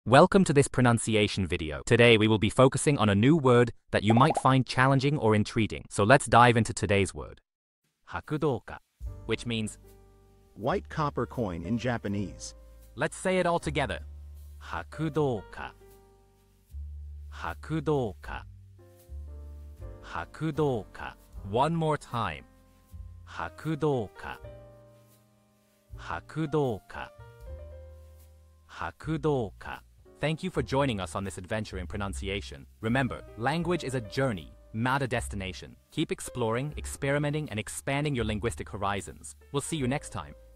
Welcome to this pronunciation video. Today we will be focusing on a new word that you might find challenging or intriguing. So let's dive into today's word. Hakudouka, which means white copper coin in Japanese. Let's say it all together. Hakudouka. Hakudouka. Hakudouka. One more time. Hakudouka. Hakudouka. Hakudouka. Thank you for joining us on this adventure in pronunciation. Remember, language is a journey, not a destination. Keep exploring, experimenting, and expanding your linguistic horizons. We'll see you next time.